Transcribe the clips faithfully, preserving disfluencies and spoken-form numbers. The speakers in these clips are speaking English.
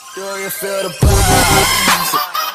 Do you feel the vibes?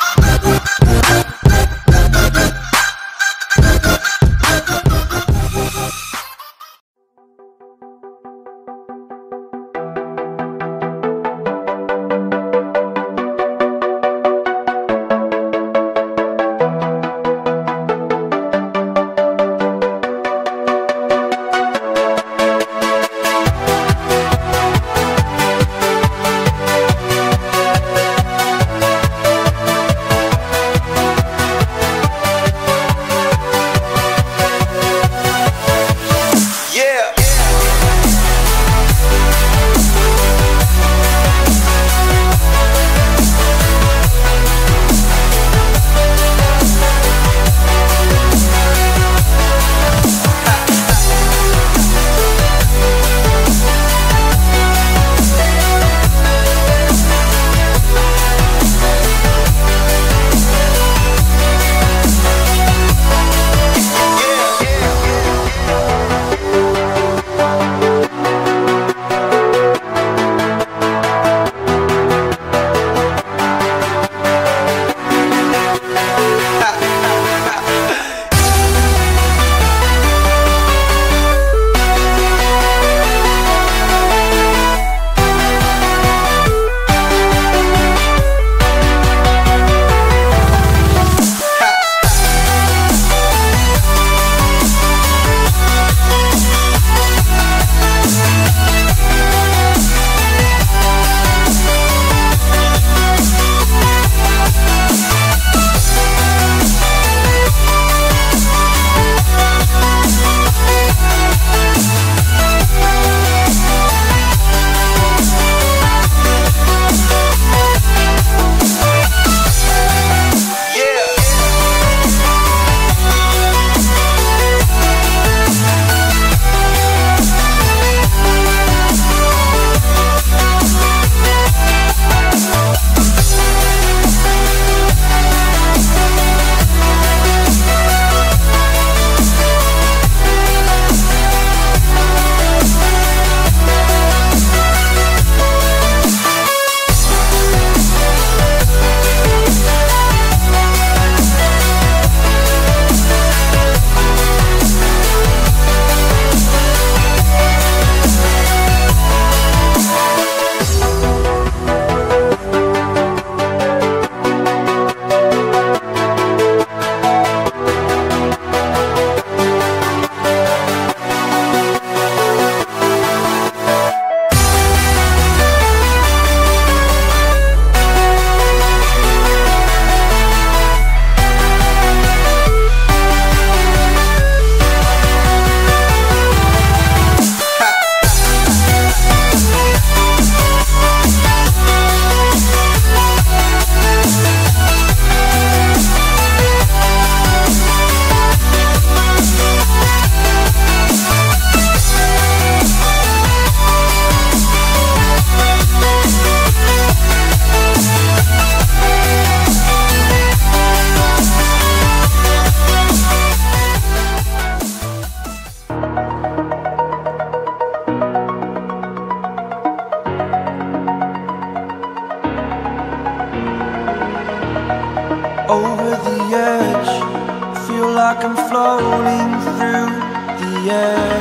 Over the edge, feel like I'm floating through the air.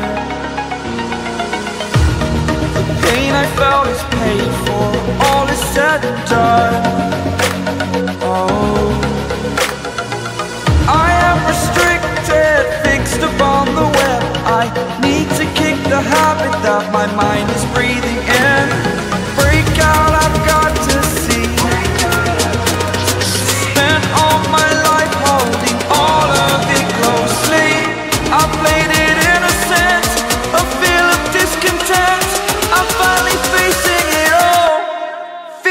The pain I felt is paid for, all is said and done. Oh, I am restricted, fixed upon the web. I need to kick the habit that my mind is breathing in. Break out, I've got to see. Spent all my life holding all of it closely. I played it innocent, a feel of discontent. I'm finally facing it all,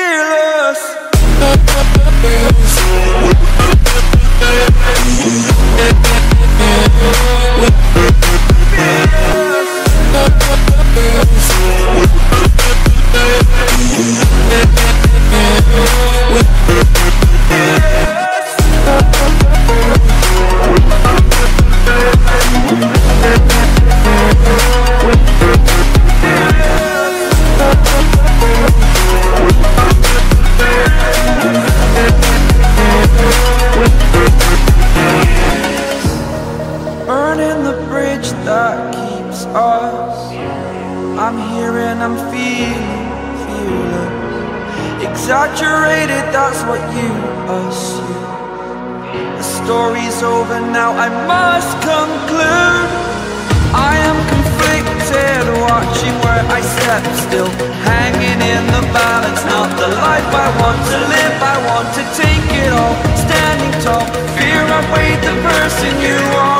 exaggerated, that's what you assume. The story's over now, I must conclude. I am conflicted, watching where I step still, hanging in the balance. Not the life I want to live, I want to take it all. Standing tall, fear I've weighed the person you are.